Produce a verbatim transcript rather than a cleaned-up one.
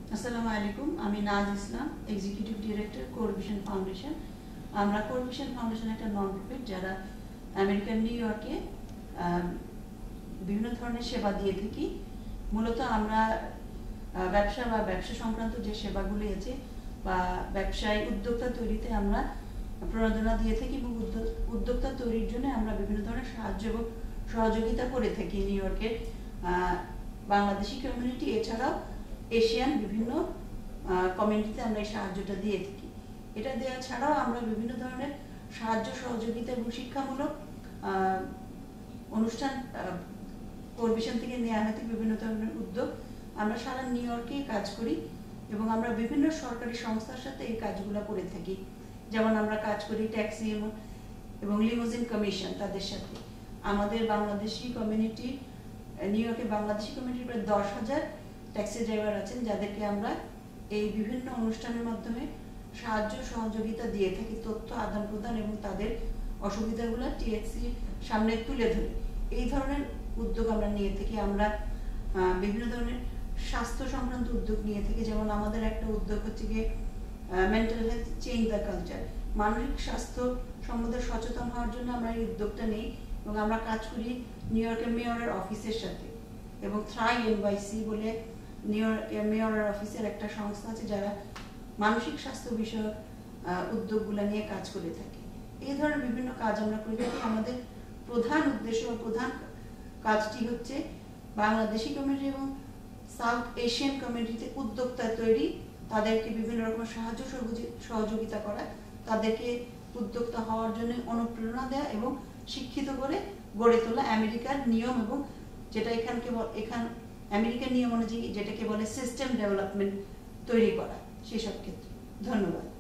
আসসালামু আলাইকুম, আমি Naz Islam, executive director core vision foundation. আমরা কোর ভিশন ফাউন্ডেশন একটা নন প্রফিট যারা আমেরিকান নিউ ইয়র্কে বিভিন্ন ধরনের সেবা দিয়ে থাকি। মূলত আমরা ব্যবসা বা ব্যবসা সংক্রান্ত যে সেবাগুলি আছে বা ব্যবসায়ী উদ্যোক্তা তৈরিতে আমরা প্রণোদনা দিয়ে থাকি এবং উদ্যোক্তা তৈরির জন্য আমরা বিভিন্ন ধরনের সাহায্য এবং সহযোগিতা করে থাকি নিউ ইয়র্কের বাংলাদেশি কমিউনিটি, এছাড়াও এশিয়ান বিভিন্ন কমিউনিটিতে আমরা এই সাহায্যটা দিয়ে থাকি। এটা দেওয়া ছাড়াও আমরা বিভিন্ন ধরনের সাহায্য সহযোগিতা এবং শিক্ষামূলক অনুষ্ঠান কোর ভিশন থেকে নেওয়া হয়ে থাকে। বিভিন্ন ধরনের উদ্যোগ আমরা সারা নিউ ইয়র্কেই কাজ করি এবং আমরা বিভিন্ন সরকারি সংস্থার সাথে এই কাজগুলো করে থাকি। যেমন আমরা কাজ করি ট্যাক্সি এবং লিমোজিন কমিশন তাদের সাথে। আমাদের বাংলাদেশি কমিউনিটি, নিউ ইয়র্কে বাংলাদেশি কমিউনিটির প্রায় দশ হাজার ট্যাক্সি ড্রাইভার আছেন, যাদেরকে আমরা এই বিভিন্ন অনুষ্ঠানের মাধ্যমে সাহায্য সহযোগিতা দিয়ে থাকি, তথ্য আদান প্রদান এবং তাদের অসুবিধাগুলো টিএক্সির সামনে তুলে ধরি। এই ধরনের উদ্যোগ আমরা নিয়ে থাকি। আমরা বিভিন্ন ধরনের স্বাস্থ্য সংক্রান্ত উদ্যোগ নিয়ে থাকি। যেমন আমাদের একটা উদ্যোগ হচ্ছে গিয়ে mental health change the culture, মানসিক স্বাস্থ্য সম্বন্ধে সচেতন হওয়ার জন্য আমরা এই উদ্যোগটা নিই এবং আমরা কাজ করি নিউ ইয়র্কের মেয়রের অফিসের সাথে এবং থ্রাই এনওয়াইসি বলে নিউ ইয়র্কের মেয়রের অফিসের একটা সংস্থা আছে যারা মানসিক স্বাস্থ্য বিষয়ক উদ্যোগগুলো নিয়ে কাজ করে থাকে। এই ধরনের বিভিন্ন কাজ আমরা করে থাকি। আমাদের প্রধান উদ্দেশ্য ও প্রধান কাজটি হচ্ছে বাংলাদেশি কমিউনিটি এবং সাউথ এশিয়ান কমিউনিটিতে উদ্যোক্তা তৈরি, তাদেরকে বিভিন্ন রকম সাহায্য সহযোগিতা করা, তাদেরকে উদ্যোক্তা হওয়ার জন্য অনুপ্রেরণা দেওয়া এবং শিক্ষিত করে গড়ে তোলা আমেরিকার নিয়ম এবং যেটা এখানকে এখান আমেরিকার নিয়ম অনুযায়ী যেটাকে বলে সিস্টেম ডেভেলপমেন্ট তৈরি করা, সেসব ক্ষেত্রে। ধন্যবাদ।